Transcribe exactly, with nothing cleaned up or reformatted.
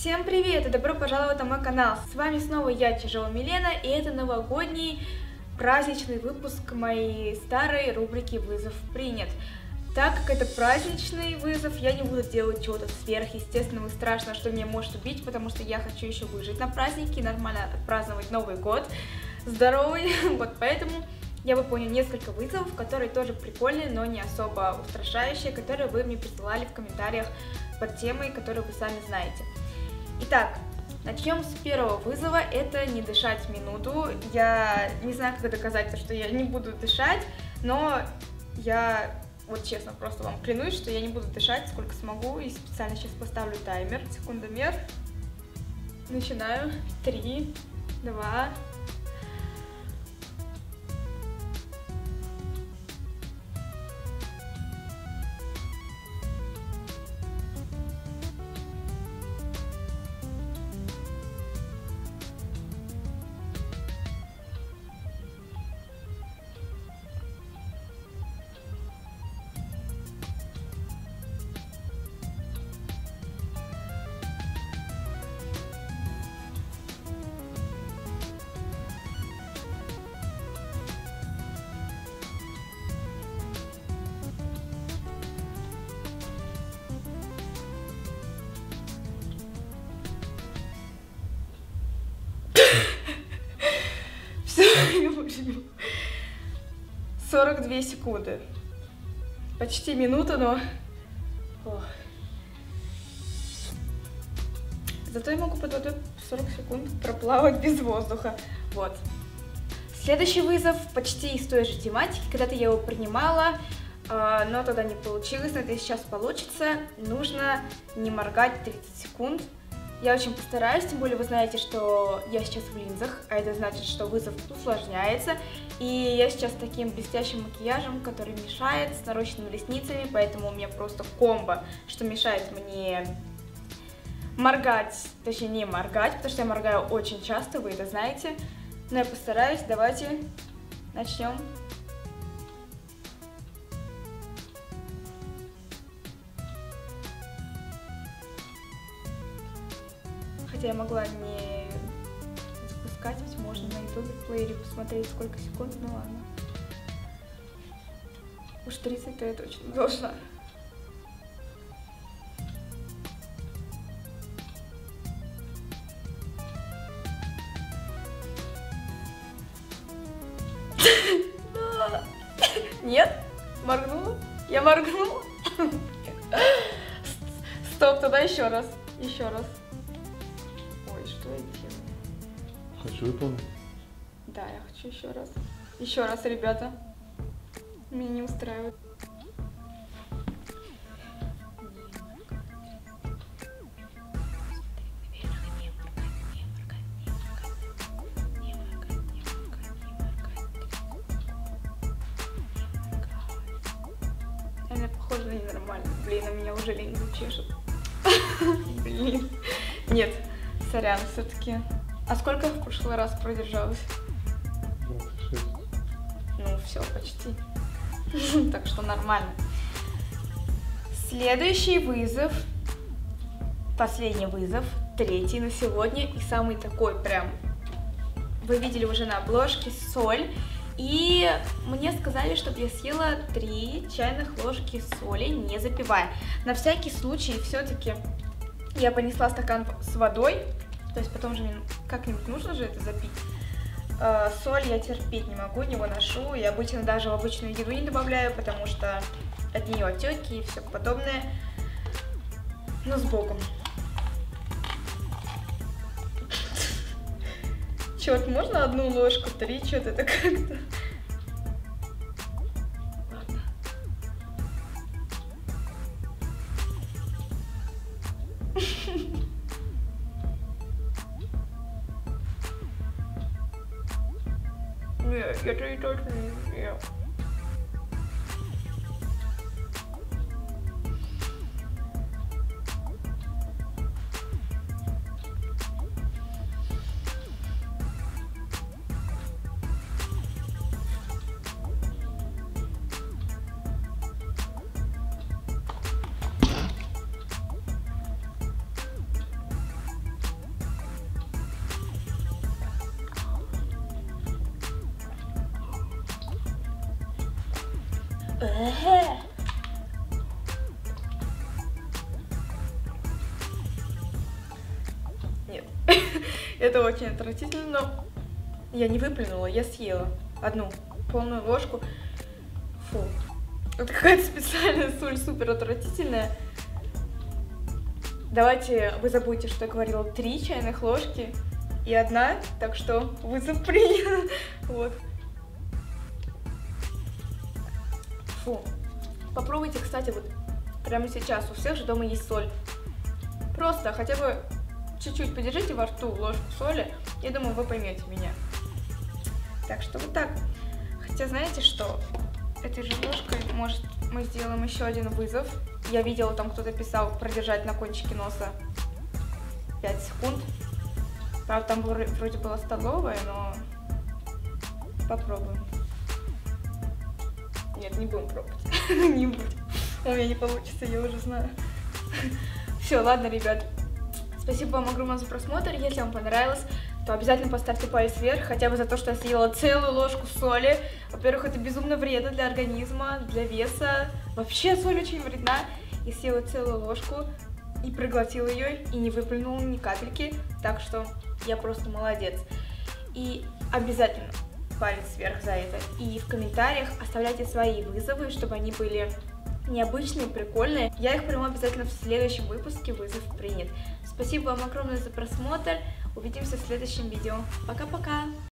Всем привет и добро пожаловать на мой канал. С вами снова я, Чижова Милена, и это новогодний праздничный выпуск моей старой рубрики «Вызов принят». Так как это праздничный вызов, я не буду делать чего-то сверхъестественного и страшного, что меня может убить, потому что я хочу еще выжить на празднике и нормально отпраздновать Новый год здоровый. Вот поэтому я выполню несколько вызовов, которые тоже прикольные, но не особо устрашающие, которые вы мне присылали в комментариях под темой, которую вы сами знаете. Итак, начнем с первого вызова, это не дышать минуту. Я не знаю, как доказать то, что я не буду дышать, но я, вот честно, просто вам клянусь, что я не буду дышать, сколько смогу, и специально сейчас поставлю таймер, секундомер. Начинаю. Три, два. сорок две секунды. Почти минута, но... Ох. Зато я могу под водой сорок секунд проплавать без воздуха. Вот. Следующий вызов почти из той же тематики. Когда-то я его принимала, но тогда не получилось. Но это сейчас получится. Нужно не моргать тридцать секунд. Я очень постараюсь, тем более вы знаете, что я сейчас в линзах, а это значит, что вызов усложняется. И я сейчас с таким блестящим макияжем, который мешает, с нарощенными ресницами, поэтому у меня просто комбо, что мешает мне моргать, точнее не моргать, потому что я моргаю очень часто, вы это знаете. Но я постараюсь, давайте начнем. Хотя я могла не запускать, ведь можно на ютубе в плеере посмотреть, сколько секунд, ну ладно. Уж тридцать-то я точно должна. Нет? Моргнула? Я моргнула? Стоп, тогда еще раз. Еще раз. Что я делаю? Хочу выполнить. Да, я хочу еще раз. Еще раз, ребята. Меня не устраивает. Она похожа на ненормально. Блин, на меня уже линзы чешет. Блин. Нет. Сорян, все-таки. А сколько в прошлый раз продержалась? двадцать шесть. Ну, все, почти. Так что нормально. Следующий вызов. Последний вызов. Третий на сегодня. И самый такой прям... Вы видели уже на обложке соль. И мне сказали, чтобы я съела три чайных ложки соли, не запивая. На всякий случай все-таки... Я понесла стакан с водой, то есть потом же как-нибудь нужно же это запить. Э, соль я терпеть не могу, не выношу, и обычно даже в обычную еду не добавляю, потому что от нее отеки и все подобное. Но с Богом. Черт, можно одну ложку, три, что-то это как-то... Нет, это и точно не ел. Нет, это очень отвратительно, но я не выплюнула, я съела одну полную ложку. Фу, это какая-то специальная соль, супер отвратительная. Давайте вы забудете, что я говорила, три чайных ложки и одна, так что вызов принят. Вот. Фу. Попробуйте, кстати, вот прямо сейчас. У всех же дома есть соль. Просто хотя бы чуть-чуть подержите во рту ложку соли. Я думаю, вы поймете меня. Так что вот так. Хотя знаете что? Этой же ложкой, может, мы сделаем еще один вызов. Я видела, там кто-то писал продержать на кончике носа пять секунд. Правда, там вроде была столовая, но попробуем. Нет, не будем пробовать. Не будем. У меня не получится, я уже знаю. Все, ладно, ребят. Спасибо вам огромное за просмотр. Если вам понравилось, то обязательно поставьте палец вверх, хотя бы за то, что я съела целую ложку соли. Во-первых, это безумно вредно для организма, для веса. Вообще соль очень вредна. И съела целую ложку, и проглотила ее, и не выплюнула ни капельки. Так что я просто молодец. И обязательно палец вверх за это. И в комментариях оставляйте свои вызовы, чтобы они были необычные, прикольные. Я их приму обязательно в следующем выпуске. Вызов принят. Спасибо вам огромное за просмотр. Увидимся в следующем видео. Пока-пока!